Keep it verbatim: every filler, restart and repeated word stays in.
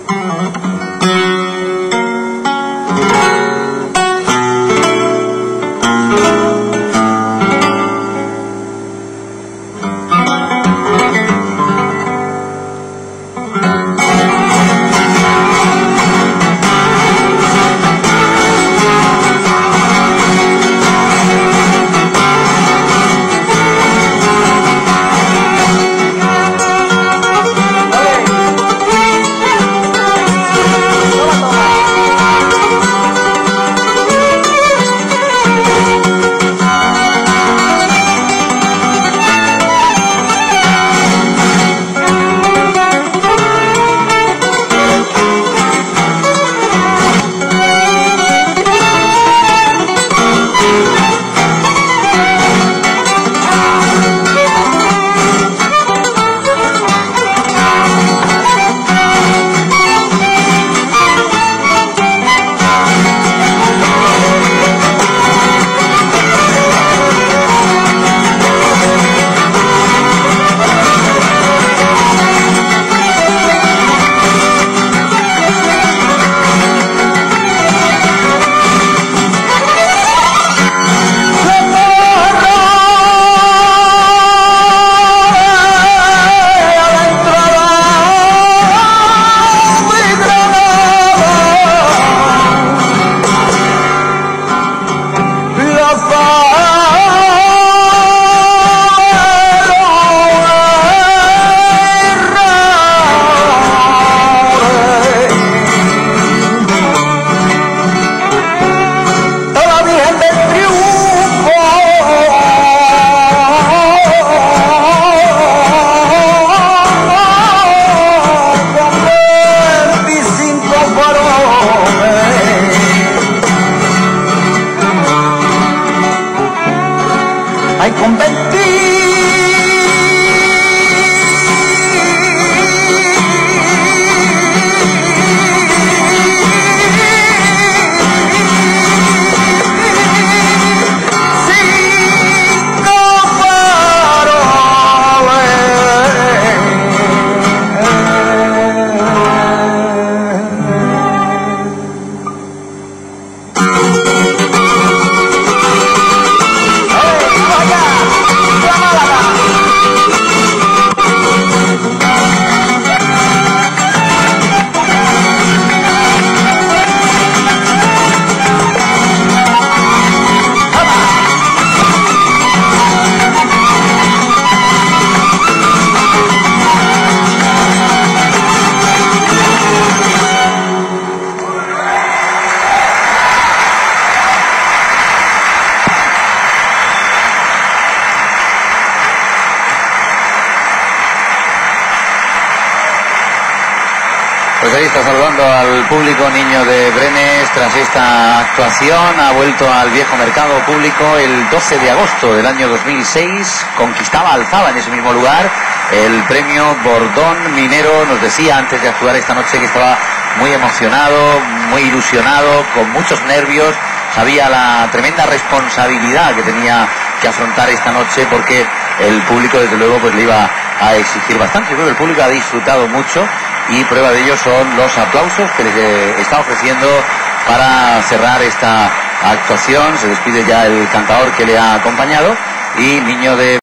Ay, convertir Pues ahí está saludando al público Niño de Brenes tras esta actuación. Ha vuelto al viejo mercado público el doce de agosto del año dos mil seis. Conquistaba Alzaba en ese mismo lugar el premio Bordón Minero. Nos decía antes de actuar esta noche que estaba muy emocionado, muy ilusionado, con muchos nervios. Sabía la tremenda responsabilidad que tenía que afrontar esta noche, porque el público desde luego pues le iba a exigir bastante. Yo creo que el público ha disfrutado mucho, y prueba de ello son los aplausos que les está ofreciendo para cerrar esta actuación. Se despide ya el cantador que le ha acompañado, y Niño de